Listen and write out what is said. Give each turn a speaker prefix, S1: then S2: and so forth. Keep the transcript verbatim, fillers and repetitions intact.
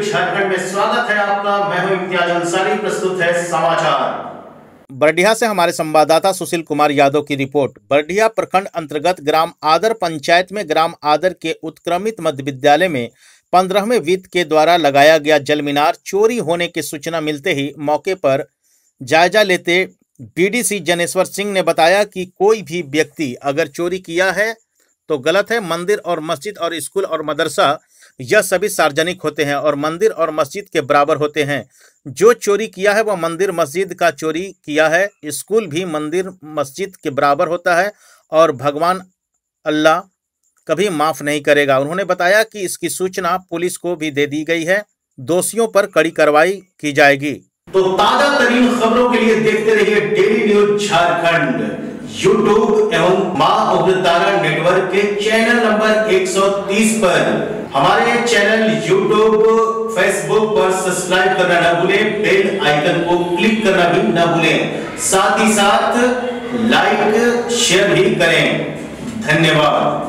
S1: झारखंड में स्वागत है आपका। मैं हूं इम्तियाज अंसारी। प्रस्तुत है समाचार।
S2: बरडीहा से हमारे संवाददाता सुशील कुमार यादव की रिपोर्ट। बरडीहा प्रखंड अंतर्गत ग्राम आदर पंचायत में ग्राम आदर के उत्क्रमित मध्य विद्यालय में पंद्रहवें वित्त के द्वारा लगाया गया जल मीनार चोरी होने की सूचना मिलते ही मौके पर जायजा लेते बीडीसी जनेश्वर सिंह ने बताया कि कोई भी व्यक्ति अगर चोरी किया है तो गलत है। मंदिर और मस्जिद और स्कूल और मदरसा यह सभी सार्वजनिक होते हैं और मंदिर और मस्जिद के बराबर होते हैं। जो चोरी किया है वह मंदिर मस्जिद का चोरी किया है। स्कूल भी मंदिर मस्जिद के बराबर होता है और भगवान अल्लाह कभी माफ़ नहीं करेगा। उन्होंने बताया कि इसकी सूचना पुलिस को भी दे दी गई है। दोषियों पर कड़ी कार्रवाई की जाएगी।
S1: तो ताजा तरीन खबरों के लिए देखते रहिए डेली न्यूज झारखंड यूट्यूब एवं मां उग्रतारा नेटवर्क के चैनल नंबर एक सौ तीस पर। हमारे चैनल यूट्यूब फेसबुक पर सब्सक्राइब करना न भूलें, बेल आइकन को क्लिक करना भी न भूलें, साथ ही साथ लाइक शेयर भी करें। धन्यवाद।